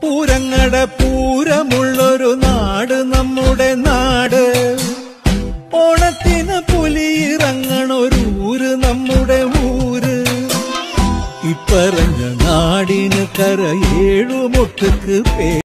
പൂരങ്ങട പൂരമുള്ളൊരു നാട് നമ്മുടെ നാട്. ഓണത്തിന് പുലിയിറങ്ങണൊരൂര് നമ്മുടെ ഊര്. ഇപ്പറഞ്ഞ നാടിന് കര 7 മുട്ടുക്ക്